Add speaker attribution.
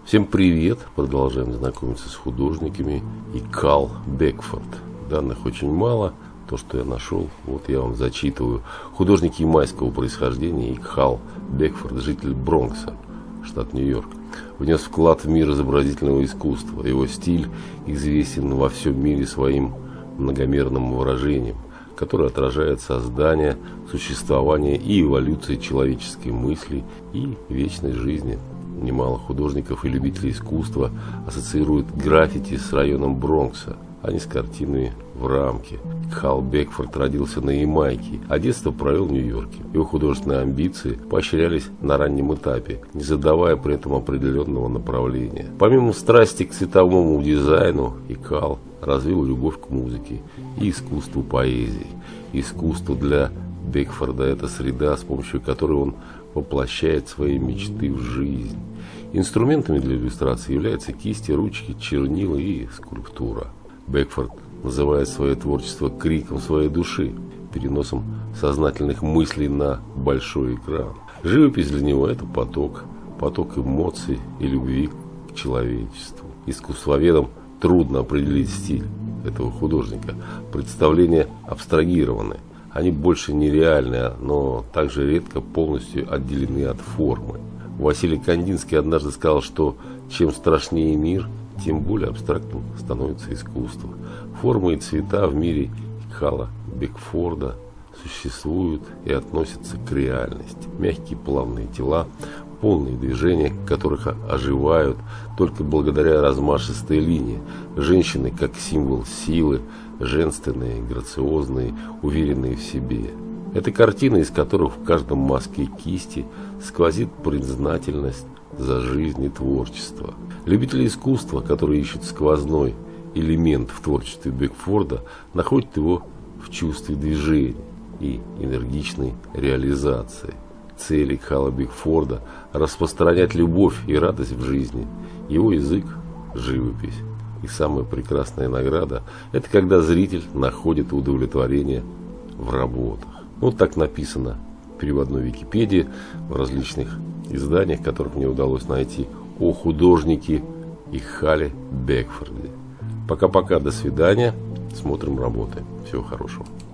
Speaker 1: Всем привет! Продолжаем знакомиться с художниками. Икхал Бекфорд. Данных очень мало. То, что я нашел, вот я вам зачитываю. Художник ямайского происхождения Икхал Бекфорд, житель Бронкса, штат Нью-Йорк, внес вклад в мир изобразительного искусства. Его стиль известен во всем мире своим многомерным выражением, которое отражает создание, существование и эволюцию человеческой мысли и вечной жизни. Немало художников и любителей искусства ассоциируют граффити с районом Бронкса, а не с картинами в рамке. Икхал Бекфорд родился на Ямайке, а детство провел в Нью-Йорке. Его художественные амбиции поощрялись на раннем этапе, не задавая при этом определенного направления. Помимо страсти к цветовому дизайну, Икхал развил любовь к музыке и искусству поэзии. Искусство для Бекфорда – это среда, с помощью которой он воплощает свои мечты в жизнь. Инструментами для иллюстрации являются кисти, ручки, чернила и скульптура. Бекфорд называет свое творчество криком своей души, переносом сознательных мыслей на большой экран. Живопись для него – это поток эмоций и любви к человечеству. Искусствоведам трудно определить стиль этого художника. Представления абстрагированы. Они больше нереальны, но также редко полностью отделены от формы. Василий Кандинский однажды сказал, что чем страшнее мир, тем более абстрактным становится искусство. Формы и цвета в мире Икхала Бекфорда существуют и относятся к реальности. Мягкие плавные тела, полные движения, которых оживают только благодаря размашистой линии. Женщины как символ силы, женственные, грациозные, уверенные в себе. Это картины, из которых в каждом мазке кисти сквозит признательность за жизнь и творчество. Любители искусства, которые ищут сквозной элемент в творчестве Бекфорда, находят его в чувстве движения и энергичной реализации. Цель Икхала Бекфорда – распространять любовь и радость в жизни. Его язык – живопись. И самая прекрасная награда – это когда зритель находит удовлетворение в работах. Вот так написано в переводной Википедии, в различных изданиях, которых мне удалось найти, о художнике Икхале Бекфорде. Пока-пока, до свидания. Смотрим работы. Всего хорошего.